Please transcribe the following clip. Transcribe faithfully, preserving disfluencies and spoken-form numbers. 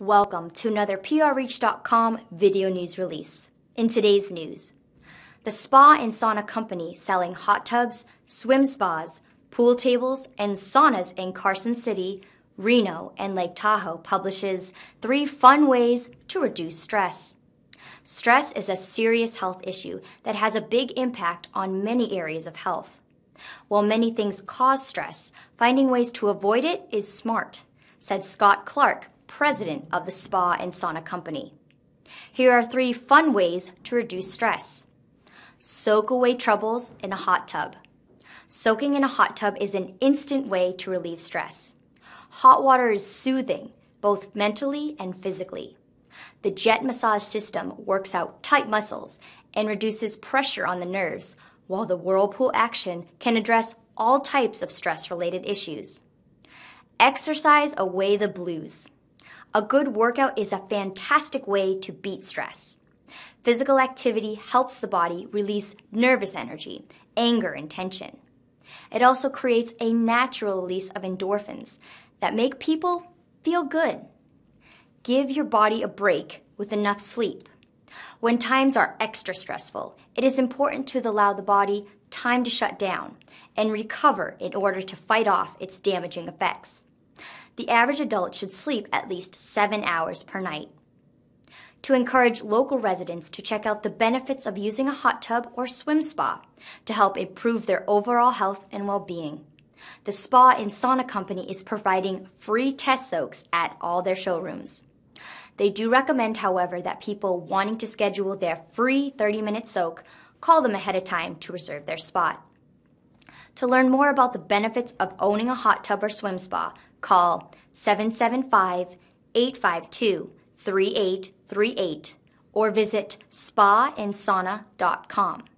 Welcome to another P R Reach dot com video news release. In today's news, the spa and sauna company selling hot tubs, swim spas, pool tables, and saunas in Carson City, Reno, and Lake Tahoe publishes three fun ways to reduce stress. Stress is a serious health issue that has a big impact on many areas of health. While many things cause stress, finding ways to avoid it is smart, said Scott Clark, president of the Spa and Sauna Company. Here are three fun ways to reduce stress. Soak away troubles in a hot tub. Soaking in a hot tub is an instant way to relieve stress. Hot water is soothing, both mentally and physically. The jet massage system works out tight muscles and reduces pressure on the nerves, while the whirlpool action can address all types of stress-related issues. Exercise away the blues. A good workout is a fantastic way to beat stress. Physical activity helps the body release nervous energy, anger, and tension. It also creates a natural release of endorphins that make people feel good. Give your body a break with enough sleep. When times are extra stressful, it is important to allow the body time to shut down and recover in order to fight off its damaging effects. The average adult should sleep at least seven hours per night. To encourage local residents to check out the benefits of using a hot tub or swim spa to help improve their overall health and well-being, the Spa and Sauna Company is providing free test soaks at all their showrooms. They do recommend, however, that people wanting to schedule their free thirty-minute soak call them ahead of time to reserve their spot. To learn more about the benefits of owning a hot tub or swim spa, call seven seven five, eight five two, three eight three eight or visit spa and sauna dot com.